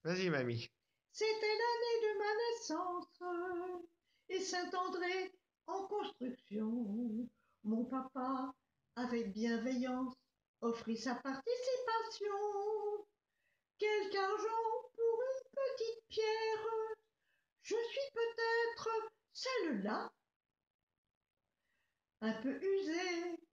Vas-y, mamie. C'était l'année de ma naissance et Saint-André en construction. Mon papa, avec bienveillance, offrit sa participation. Quelque argent pour une petite pierre. Je suis peut-être celle-là, un peu usée